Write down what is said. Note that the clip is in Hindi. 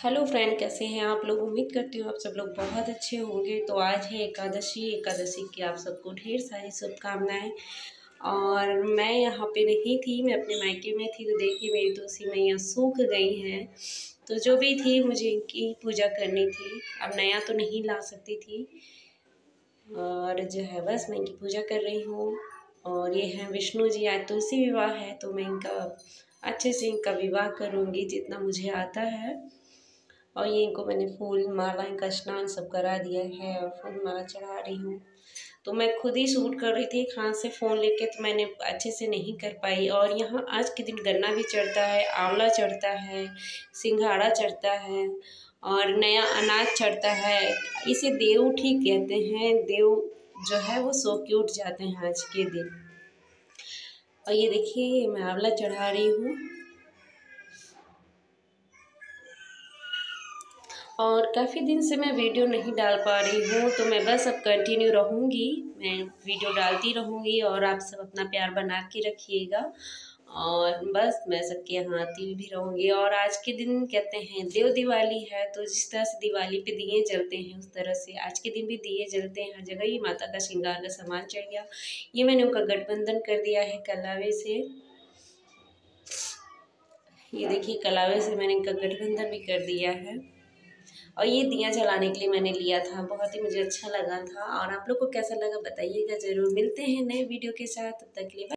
हेलो फ्रेंड, कैसे हैं आप लोग। उम्मीद करती हूँ आप सब लोग बहुत अच्छे होंगे। तो आज है एकादशी की आप सबको ढेर सारी शुभकामनाएं। और मैं यहाँ पे नहीं थी, मैं अपने मायके में थी। तो देखिए मेरी तुलसी मैया सूख गई हैं। तो जो भी थी मुझे इनकी पूजा करनी थी। अब नया तो नहीं ला सकती थी, और जो है बस मैं इनकी पूजा कर रही हूँ। और ये है विष्णु जी। आज तुलसी विवाह है तो मैं इनका अच्छे से इनका विवाह करूँगी जितना मुझे आता है। और ये इनको मैंने फूल माला, इनका स्नान सब करा दिया है और फूल माला चढ़ा रही हूँ। तो मैं खुद ही शूट कर रही थी एक हाथ से फ़ोन लेके, तो मैंने अच्छे से नहीं कर पाई। और यहाँ आज के दिन गन्ना भी चढ़ता है, आंवला चढ़ता है, सिंघाड़ा चढ़ता है और नया अनाज चढ़ता है। इसे देव ठीक कहते हैं। देव जो है वो सो के उठ जाते हैं आज के दिन। और ये देखिए मैं आंवला चढ़ा रही हूँ। और काफ़ी दिन से मैं वीडियो नहीं डाल पा रही हूँ, तो मैं बस अब कंटिन्यू रहूँगी। मैं वीडियो डालती रहूँगी और आप सब अपना प्यार बना के रखिएगा। और बस मैं सबके यहाँ आती भी रहूँगी। और आज के दिन कहते हैं देव दिवाली है, तो जिस तरह से दिवाली पे दिए जलते हैं उस तरह से आज के दिन भी दिए जलते हैं हर जगह। ये माता का श्रृंगार का सामान चढ़ गया। ये मैंने उनका गठबंधन कर दिया है कलावे से। ये देखिए कलावे से मैंने इनका गठबंधन भी कर दिया है। और ये दिया जलाने के लिए मैंने लिया था, बहुत ही मुझे अच्छा लगा था। और आप लोग को कैसा लगा बताइएगा ज़रूर। मिलते हैं नए वीडियो के साथ, तब तक के लिए।